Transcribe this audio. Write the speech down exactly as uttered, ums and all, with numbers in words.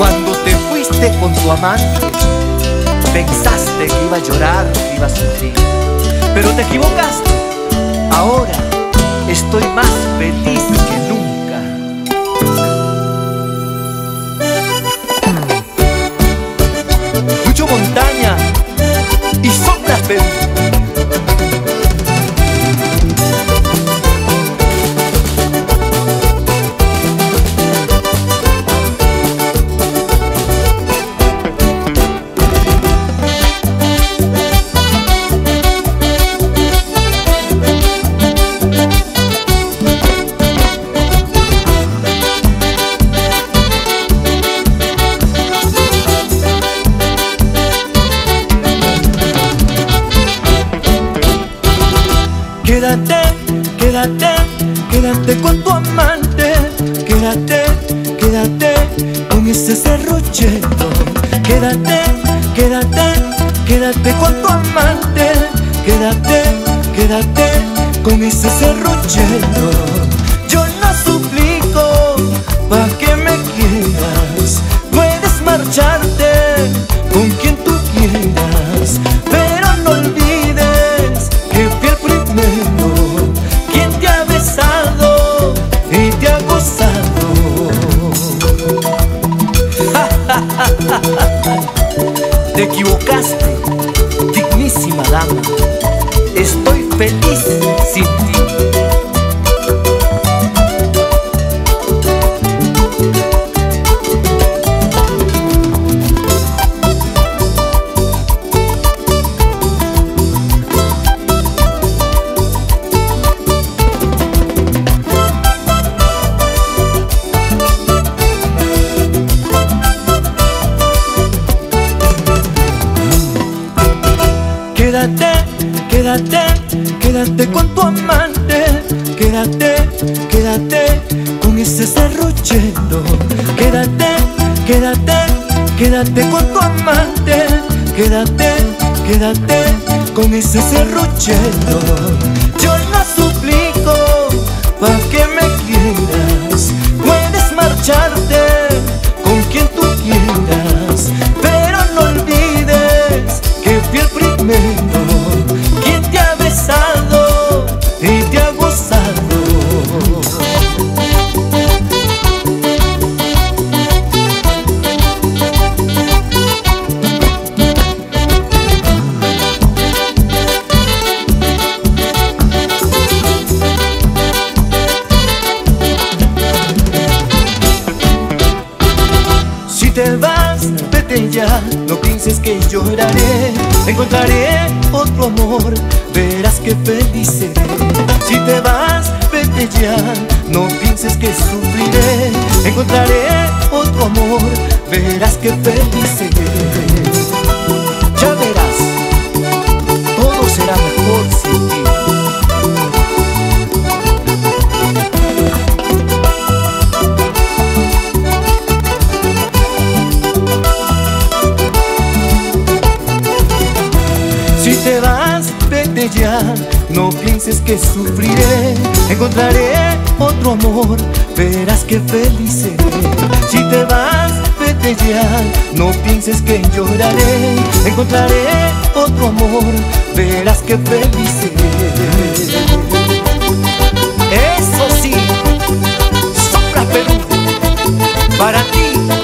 Cuando te fuiste con tu amante, pensaste que iba a llorar, que iba a sufrir, pero te equivocaste. Ahora estoy más feliz que nunca. Mucho montaña y sombras, Perú. Quédate, quédate, quédate con tu amante. Quédate, quédate con ese serruchero. Quédate, quédate, quédate con tu amante. Quédate, quédate con ese serruchero. Yo no suplico pa' que me quieras. Puedes marcharte con quien tú quieras, pero no olvides que fui el primero quien te ha besado y te ha gozado. Te equivocaste, dignísima dama. Estoy feliz sin ti. Quédate, quédate, quédate con tu amante. Quédate, quédate con ese serruchero. Quédate, quédate, quédate con tu amante. Quédate, quédate con ese serruchero. Yo no suplico pa' que me quieras. Puedes marcharte con quien tú quieras, pero no olvides que fui el primero quien te ha besado y te ha gozado. Si te vas, vete ya, no pienses que lloraré. Encontraré otro amor, verás que feliz seré. Si te vas, vete ya, no pienses que sufriré. Encontraré otro amor, verás que feliz seré. Ya verás, todo será mejor sin ti. Si te vas, vete ya, no pienses que sufriré. Encontraré otro amor, verás que feliz seré. Si te vas, vete ya, no pienses que lloraré. Encontraré otro amor, verás que feliz seré. Eso sí, Sombras Perú, para ti.